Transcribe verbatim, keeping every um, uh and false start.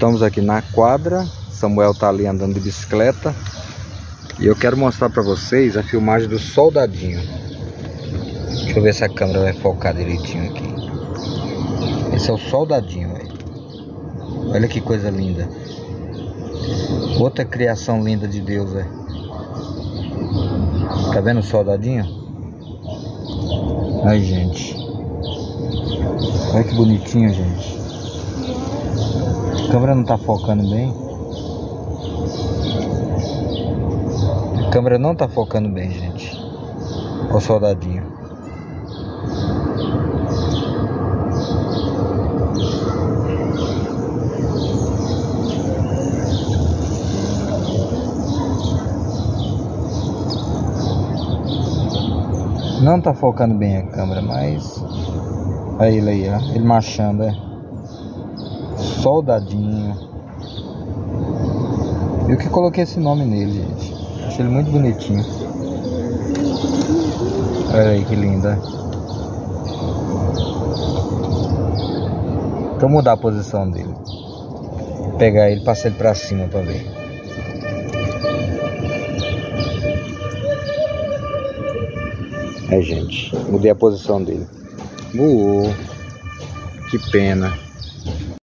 Estamos aqui na quadra. Samuel tá ali andando de bicicleta. E eu quero mostrar pra vocês a filmagem do soldadinho. Deixa eu ver se a câmera vai focar direitinho aqui. Esse é o soldadinho, véio. Olha que coisa linda. Outra criação linda de Deus, velho. Tá vendo o soldadinho? Aí, gente. Olha que bonitinho, gente. A câmera não tá focando bem. A câmera não tá focando bem, gente. Olha o soldadinho. Não tá focando bem a câmera, mas... Olha ele aí, ó. Ele marchando, é. Soldadinho. Eu que coloquei esse nome nele, gente. Achei ele muito bonitinho. Olha aí que linda. Deixa eu mudar a posição dele. Vou pegar ele e passar ele pra cima pra ver. É, gente, mudei a posição dele. Voou. Que pena.